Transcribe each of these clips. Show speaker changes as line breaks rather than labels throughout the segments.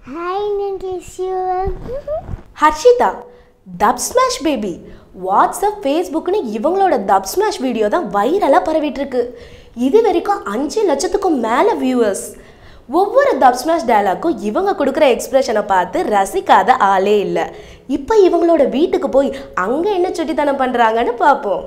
Hi, Nangishu.
Harshita, Dubsmash baby. WhatsApp, Facebook னு இவங்களோட Dubsmash video தான் வைரலா பரவிட்டு இருக்கு. இது வரைக்கும் 5 லட்சத்துக்கும் மேல வியூவர்ஸ். ஒவ்வொரு Dubsmash டயலாக்கும் இவங்க கொடுக்குற எக்ஸ்பிரஷனை பார்த்து ரசிக்காத ஆளே இல்லை. இப்போ இவங்களோட வீட்டுக்கு போய் அங்க என்ன சுட்டித்தனம் பண்றாங்கன்னு பார்ப்போம்.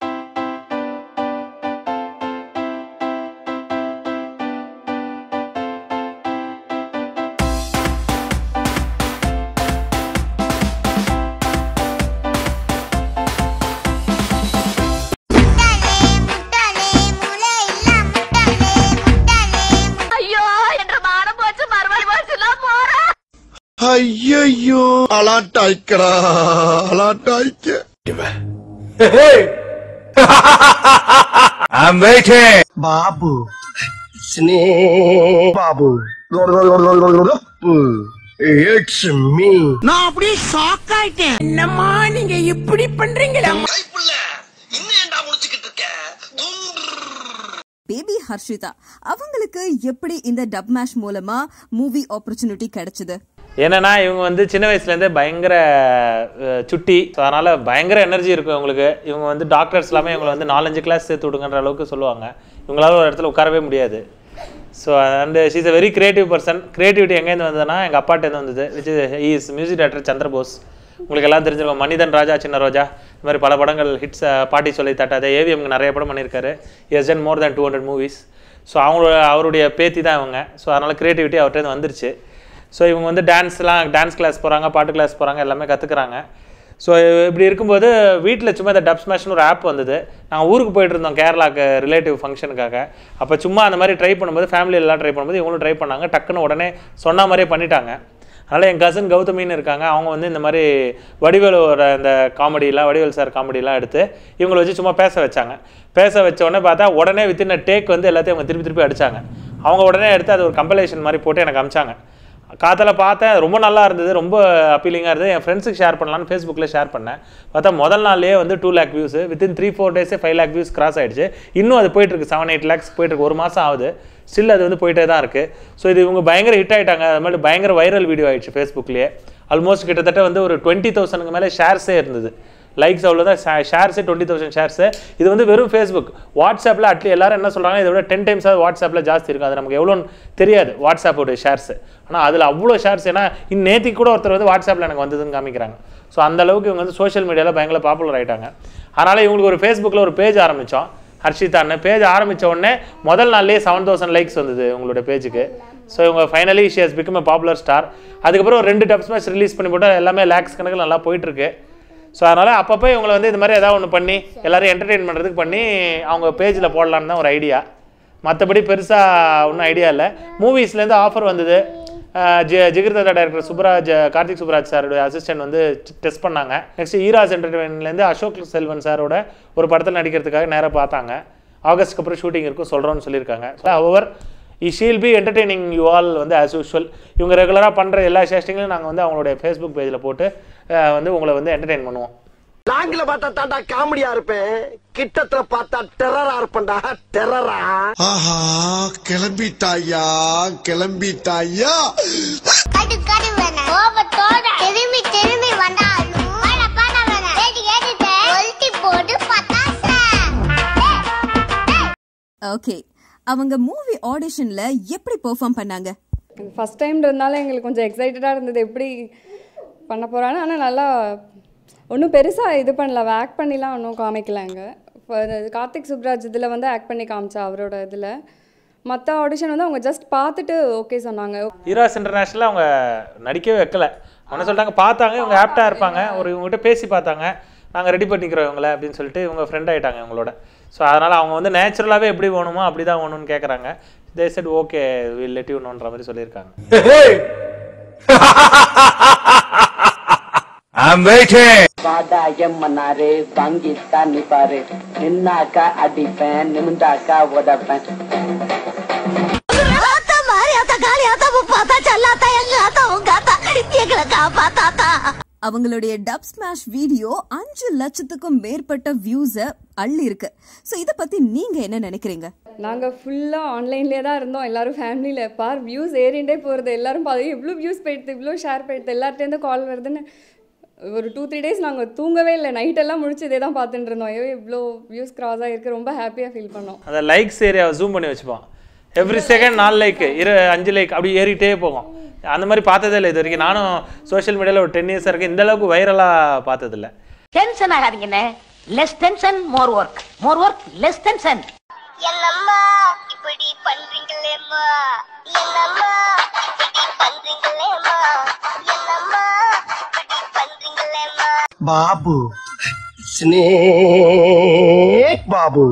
ஐயோ அலாட்டாய்க்கடா அலாட்டாய்க்க
I'm waiting.
Babu snake Babu it's me
நான் அப்படியே ஷாக் ஆயிட்டேன். என்னம்மா நீங்க இப்படி பண்றீங்களா?
கைப்புள்ள இன்னும் ஏன்டா முடிச்சிட்டு இருக்க?
பேபி ஹர்ஷிதா அவங்களுக்கு எப்படி இந்த டப்மேஷ் மூலமா மூவி ஆப்பர்ச்சுனிட்டி கிடைச்சது?
என்னன்னா இவங்க வந்து சின்ன வயசுலேருந்தே பயங்கர சுட்டி, ஸோ அதனால் பயங்கர எனர்ஜி இருக்கும் இவங்களுக்கு. இவங்க வந்து டாக்டர்ஸ் எல்லாமே இவங்களை வந்து 4-5 கிளாஸ் சேர்த்து விடுங்கன்ற அளவுக்கு சொல்லுவாங்க. இவங்களால ஒரு இடத்துல உட்காரவே முடியாது. So and she is a very creative person. Creativity எங்கேருந்து வந்ததுன்னா எங்கள் அப்பாட்டேருந்து வந்தது. Which is music director Chandrabose. உங்களுக்கு எல்லாம் தெரிஞ்சிருக்கும். மனிதன் ராஜா, சின்ன ரோஜா, இந்த மாதிரி பல படங்கள் ஹிட்ஸ், பாட்டி சொல்லி தட்டாத, ஏவிஎம்க்கு நிறைய படம் பண்ணியிருக்காரு. Is done more than 200 movies. So அவருடைய பேத்தி தான் இவங்க. ஸோ அதனால் கிரியேட்டிவிட்டி அவர்கிட்ட வந்துருச்சு. ஸோ இவங்க வந்து டான்ஸ் கிளாஸ் போகிறாங்க, பாட்டு கிளாஸ் போகிறாங்க, எல்லாமே கற்றுக்குறாங்க. ஸோ இப்படி இருக்கும்போது வீட்டில் சும்மா இந்த டப்ஸ்மேஷ்னு ஒரு ஆப் வந்தது. நாங்கள் ஊருக்கு போயிட்டு இருந்தோம் கேரளாவுக்கு ரிலேட்டிவ் ஃபங்க்ஷனுக்காக. அப்போ சும்மா அந்த மாதிரி ட்ரை பண்ணும்போது, ஃபேமிலியெல்லாம் ட்ரை பண்ணும்போது இவங்களும் ட்ரை பண்ணாங்க. டக்குன்னு உடனே சொன்ன மாதிரியே பண்ணிட்டாங்க. அதனால் என் கசின் கௌதமின்னு இருக்காங்க. அவங்க வந்து இந்த மாதிரி வடிவேலோட இந்த காமெடியெலாம், வடிவேல் சார் காமெடியெலாம் எடுத்து இவங்களை வச்சு சும்மா பேச வச்சாங்க. பேச வச்ச உடனே பார்த்தா உடனே வித்தின் டேக் வந்து எல்லாத்தையும் அவங்க திருப்பி அடித்தாங்க. அவங்க உடனே எடுத்து அது ஒரு கம்பைலேஷன் மாதிரி போட்டு எனக்கு அமிச்சாங்க. காத்தில் பார்த்தேன், ரொம்ப நல்லா இருந்தது, ரொம்ப அப்பீலிங்காக இருந்தது. என் ஃப்ரெண்ட்ஸுக்கு ஷேர் பண்ணலான்னு ஃபேஸ்புக்கில் ஷேர் பண்ணேன். பார்த்தா முதல் நாள்லேயே வந்து 2 lakh வியூஸ், வித்தின் 3-4 டேஸே 5 lakh வியூஸ் கிராஸ் ஆகிடுச்சு. இன்னும் அது போயிட்டுருக்கு, 7-8 lakhs போயிட்டுருக்கு. 1 மாதம் ஆகுது, ஸ்டில் அது வந்து போயிட்டே தான் இருக்குது. ஸோ இது இவங்க பயங்கர ஹிட் ஆகிட்டாங்க. அது மாதிரி பயங்கர வைரல் வீடியோ ஆகிடுச்சு ஃபேஸ்புக்லேயே. ஆல்மோஸ்ட் கிட்டத்தட்ட வந்து ஒரு 20,000க்கு மேலே ஷேர்ஸே இருந்தது. லைக்ஸ் அவ்வளோதான், ஷேர்ஸே 20,000 ஷேர்ஸு. இது வந்து வெறும் ஃபேஸ்புக். வாட்ஸ்அப்பில் எல்லாரும் என்ன சொல்கிறாங்க, இதை விட 10 times வாட்ஸ்அப்பில் ஜாஸ்தி இருக்கும். அது நமக்கு எவ்வளோன்னு தெரியாது வாட்ஸ்அப்போடைய ஷேர்ஸு. ஆனால் அதில் அவ்வளோ ஷேர்ஸ். ஏன்னா நேற்றுக்கு கூட ஒருத்தர் வந்து வாட்ஸ்அப்பில் எனக்கு வந்ததுன்னு காமிக்கிறாங்க. ஸோ அந்தளவுக்கு இவங்க வந்து சோஷியல் மீடியாவில் பயங்கர பாப்புலர் ஆகிட்டாங்க. அதனால் இவங்களுக்கு ஒரு ஃபேஸ்புக்கில் ஒரு பேஜ் ஆரம்பித்தோம், ஹர்ஷிதான்னு. பேஜ் ஆரம்பித்த உடனே முதல் நாள்லேயே 7,000 லைக்ஸ் வந்தது உங்களோட பேஜுக்கு. ஸோ இவங்க finally she has become a popular star. அதுக்கப்புறம் ஒரு 2 டப்ஸ்மேஷ் ரிலீஸ் பண்ணி போட்டால் எல்லாமே லேக்ஸ் கணக்கில் நல்லா போயிட்டுருக்கு. ஸோ அதனால் அப்பப்போ இவங்களை வந்து இந்த மாதிரி ஏதாவது ஒன்று பண்ணி எல்லோரும் என்டர்டெயின் பண்ணுறதுக்கு பண்ணி அவங்க பேஜில் போடலான்னு தான் ஒரு ஐடியா. மற்றபடி பெருசாக ஒன்றும் ஐடியா இல்லை. மூவிஸ்லேருந்து ஆஃபர் வந்தது. ஜிகிர்தாதா டைரக்டர் கார்த்திக் சுப்ராஜ் சாரோட அசிஸ்டன்ட் வந்து டெஸ்ட் பண்ணாங்க. நெக்ஸ்ட் ஈராஸ் என்டர்டெயின்மெண்ட்லேருந்து அசோக் செல்வன் சாரோட ஒரு படத்தில் நடிக்கிறதுக்காக நேராக பார்த்தாங்க. ஆகஸ்ட்க்கு அப்புறம் ஷூட்டிங் இருக்கும் சொல்கிறோன்னு சொல்லியிருக்காங்க. However she'll be entertaining you all வந்து ஆஸ் யூஷுவல். இவங்க ரெகுலராக பண்ணுற எல்லா சேஷ்டிங்களையும் நாங்கள் வந்து அவங்களுடைய ஃபேஸ்புக் பேஜில் போட்டு வந்து உங்களை வந்து என்டர்டெயின் பண்ணுவோம்.
லாங்கில பார்த்தா தாண்டா காமெடியா இருப்பேன், கிட்டத்துல பார்த்தா டெரரா இருப்பேன்டா. டெரரா
ஆஹா கிளம்பிட்டாயா கிளம்பிட்டாயா.
கடு கடு வேணா கோபத்தோட திரும்பி வந்தாலும் பட வேணா கேட்டு கேட்டு ஒல்டி போட்டு பட்டாச.
ஓகே, அவங்க மூவி ஆடிஷன்ல எப்படி பெர்ஃபார்ம் பண்ணாங்க?
ஃபர்ஸ்ட் டைம்ன்றதுனால எங்களுக்கு கொஞ்சம் எக்ஸைட்டடாக இருந்தது, எப்படி பண்ண போகிறான்னு. ஆனால் நல்லா ஒன்றும் பெருசாக இது பண்ணல, ஆக்ட் பண்ணிலாம் ஒன்றும் காமிக்கலாங்க. இப்போ கார்த்திக் சுப்ராஜ் இதில் வந்து ஆக்ட் பண்ணி காமிச்சா அவரோட இதில். மற்ற ஆடிஷன் வந்து அவங்க ஜஸ்ட் பார்த்துட்டு ஓகே சொன்னாங்க.
ஈராஸ் இன்டர்நேஷ்னலில் அவங்க நடிக்கவே வைக்கல. அவங்க சொல்லிட்டாங்க, பார்த்தாங்க இவங்க ஆப்டாக இருப்பாங்க, ஒரு இவங்ககிட்ட பேசி பார்த்தாங்க, நாங்கள் ரெடி பண்ணிக்கிறோம் இவங்களை அப்படின்னு சொல்லிட்டு இவங்க ஃப்ரெண்ட் ஆகிட்டாங்க இவங்களோட. ஸோ அதனால் அவங்க வந்து நேச்சுரலாகவே எப்படி வேணுமோ அப்படி தான் வேணும்னு கேட்குறாங்க. They said okay will let you நோன்ற மாதிரி சொல்லியிருக்காங்க.
I'm waiting.
வாடாயம் மன்னாரே வாங்கித்தா நிப்பாரு, நின்னாக்கா அடிப்பேன், நிமிந்தாக்கா உதப்பேன்.
ஆத்தா மாரி ஆத்தா காளி ஆத்தா முப்பாத்தா சல்லாத்தா எங்க ஆத்தா உங்க ஆத்தா எங்களை காப்பாத்தாத்தா.
அவங்களுடைய டப்ஸ்மாஷ் வீடியோ 5 லட்சத்துக்கும் மேற்பட்ட வியூஸை அள்ளி இருக்கு. ஸோ இதை பத்தி நீங்க என்ன நினைக்கிறீங்க?
நாங்கள் ஃபுல்லாக ஆன்லைன்லேயே தான் இருந்தோம். எல்லாரும் ஃபேமிலியில் பார் வியூஸ் ஏறிண்டே போகிறது. எல்லாரும் பார்த்து இவ்வளோ வியூஸ் போயிடுது, இவ்வளோ ஷேர் போயிடுது, எல்லார்ட்டேருந்து கால் வருதுன்னு ஒரு 2-3 டேஸ் நாங்கள் தூங்கவே இல்லை. நைட்டெல்லாம் முடிச்சு இதே தான் பார்த்துட்டு இருந்தோம். ஐயோ இவ்வளோ வியூஸ் கிராஸ் ஆகிருக்கு, ரொம்ப ஹாப்பியாக ஃபீல் பண்ணோம்.
அந்த லைக்ஸ் ஏரியாவை ஜூம் பண்ணி வச்சுப்போம். எவ்ரி செகண்ட் 4 லைக் 5 லைக் அப்படி ஏறிட்டே போகும். அந்த மாதிரி பார்த்ததே இல்லை இது வரைக்கும். நானும் சோஷியல் மீடியாவில் ஒரு 10 இயர்ஸ் இருக்கு, இந்த அளவுக்கு வைரலாக பார்த்ததில்லை.
டென்ஷன் ஆகாதீங்கண்ணே. Less tension more work, more work less tension.
என்னம்மா இப்படி பண்றீங்களேம்மா, என்னம்மா இப்படி பண்றீங்களேம்மா, என்னம்மா இப்படி பண்றீங்களேம்மா.
Babu snake Babu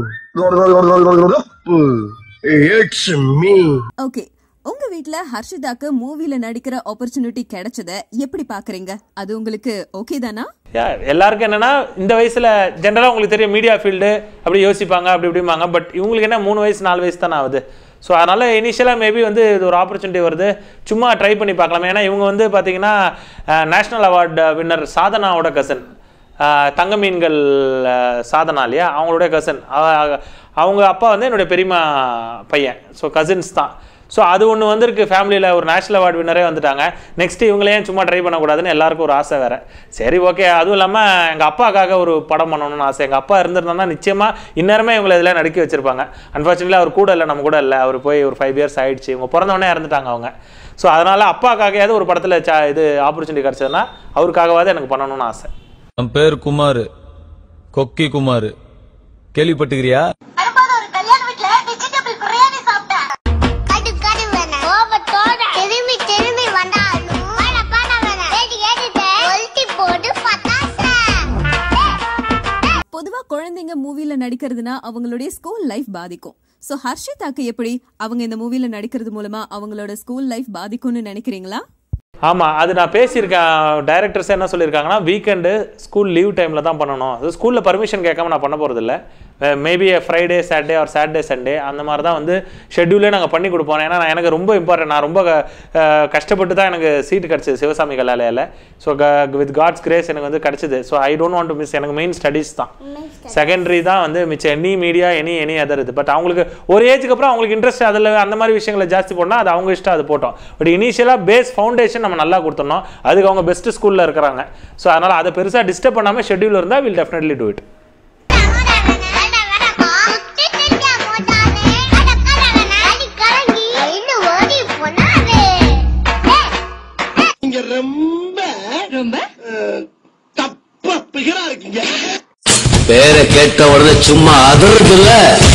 it's me.
Okay, உங்க வீட்ல ஹர்ஷிதாக்கு மூவில நடிக்கிற ஆப்பர்ச்சுனிட்டி கிடைச்சத எப்படி பாக்குறீங்க? அது உங்களுக்கு ஓகே தானா?
எல்லாருக்கும் என்னன்னா இந்த வயசுல ஜென்ரலாக உங்களுக்கு தெரியும் மீடியா ஃபீல்டு அப்படி யோசிப்பாங்க அப்படி இப்படிம்பாங்க. பட் இவங்களுக்கு என்ன 3 வயசு 4 வயசு தானே ஆகுது. ஸோ அதனால் இனிஷியலாக மேபி வந்து இது ஒரு ஆப்பர்ச்சுனிட்டி வருது, சும்மா ட்ரை பண்ணி பார்க்கலாம். ஏன்னா இவங்க வந்து பார்த்தீங்கன்னா நேஷ்னல் அவார்டு வின்னர் சாதனாவோட கசன், தங்க மீன்கள் சாதனா இல்லையா, அவங்களுடைய கசன். அவங்க அப்பா வந்து என்னுடைய பெரியம்மா பையன். ஸோ கசின்ஸ் தான். ஸோ அது ஒன்று வந்திருக்கு ஃபேமிலியில், ஒரு நேஷ்னல் அவார்டு வின்னரே வந்துட்டாங்க. நெக்ஸ்ட்டு இவங்களையும் சும்மா ட்ரை பண்ணக்கூடாதுன்னு எல்லாருக்கும் ஒரு ஆசை வேறு. சரி ஓகே. அதுவும் இல்லாமல் எங்கள் அப்பாக்காக ஒரு படம் பண்ணணும்னு ஆசை. எங்கள் அப்பா இருந்திருந்தோம்னா நிச்சயமாக இந்நேரமே இவங்களை இதெல்லாம் நடிக்க வச்சுருப்பாங்க. அன்ஃபார்ச்சுனேட்லி அவர் கூட இல்லை, நம்ம கூட இல்லை. அவர் போய் ஒரு 5 இயர்ஸ் ஆகிடுச்சு. இவங்க பிறந்தவொடனே இறந்துட்டாங்க அவங்க. ஸோ அதனால் அப்பாக்காகையாவது ஒரு படத்தில் இது ஆப்பர்ச்சுனிட்டி கிடச்சதுன்னா அவருக்காகவாவது எனக்கு பண்ணணும்னு ஆசை.
என் பேர் குமார், கொக்கி குமார். கேள்விப்பட்டுக்கிறியா?
பொதுவா குழந்தைங்க மூவில நடிக்கிறதுனா அவங்களுடைய ஸ்கூல் லைஃப் பாதிக்கும். சோ ஹர்ஷிதாக்கு எப்படி அவங்க இந்த மூவில நடிக்கிறது மூலமா அவங்களோட ஸ்கூல் லைஃப் பாதிக்கும்னு நினைக்கிறீங்களா?
ஆமாம், அது நான் பேசியிருக்கேன். டைரக்டர்ஸ் என்ன சொல்லியிருக்காங்கன்னா வீக்கெண்டு ஸ்கூல் லீவ் டைமில் தான் பண்ணணும். அது ஸ்கூலில் பர்மிஷன் கேட்காம நான் பண்ண போகிறதில்ல. Maybe Friday Saturday or Saturday Sunday அந்த மாதிரி தான் வந்து ஷெட்யூலே நாங்கள் பண்ணி கொடுப்போம். ஏன்னா எனக்கு ரொம்ப இம்பார்ட்டன்ட். நான் ரொம்ப கஷ்டப்பட்டு தான் எனக்கு சீட்டு கிடச்சிது சிவசாமி கலாலயாவில். ஸோ வித் காட்ஸ் கிரேஸ் எனக்கு வந்து கிடச்சிது. So I don't want to miss. எனக்கு மெயின் ஸ்டடீஸ் தான், செகண்டரி தான் வந்து மிச்சம் எனி மீடியா எனி அதர் இது. பட் அவங்களுக்கு ஒரு ஏஜுக்கு அப்புறம் அவங்களுக்கு இன்ட்ரெஸ்ட் அதில் அந்த மாதிரி விஷயங்களை ஜாஸ்தி போடணும், அது அவங்க இஷ்டம், அது போட்டோம். பட் இனிஷியலாக பேஸ் ஃபவுண்டேஷன் நம்ம நல்லா கொடுத்துடணும். அதுக்கு அவங்க பெஸ்ட் ஸ்கூலில் இருக்கிறாங்க. ஸோ அதனால் அதை பெருசாக டிஸ்டர்ப் பண்ணாமல் ஷெட்யூல் இருந்தால் வில் டெஃபினெட்லி டூ இட்.
பேரை கேட்ட உடனே சும்மா அதிர்றது இல்ல.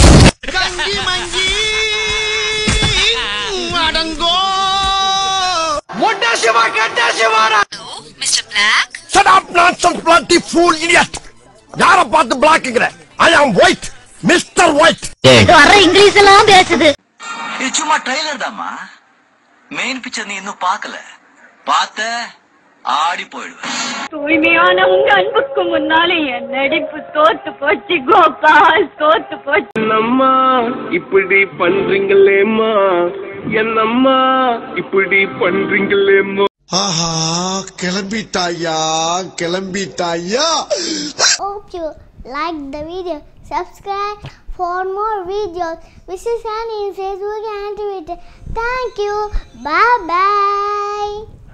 யார பார்த்து பிளாக்குங்கிற? I am white, mister white.
வர இங்கிலீஷ் எல்லாம் பேசுது.
இது சும்மா ட்ரைலர் தாமா, மெயின் பிக்சர் நீ இன்னும் பார்க்கல. பார்த்த ஆடி போயிடுவேன்.
தூய்மையான உங்க அன்புக்கு முன்னாலே என் நடிப்பு தோத்து போச்சு கோபால், தோத்து போச்சு.
என்னம்மா இப்படி பண்றீங்களேம்மா, என்னம்மா இப்படி பண்றீங்களேம்மா.
ஆஹா கிளம்பிட்டாயா கிளம்பிட்டாயா.
Hope you like the video. Subscribe for more videos. Visit us on Facebook and Twitter. Thank you. Bye bye.